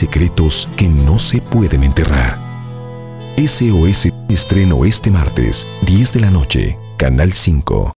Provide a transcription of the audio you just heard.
secretos que no se pueden enterrar. SOS estreno este martes, 10 de la noche, Canal 5.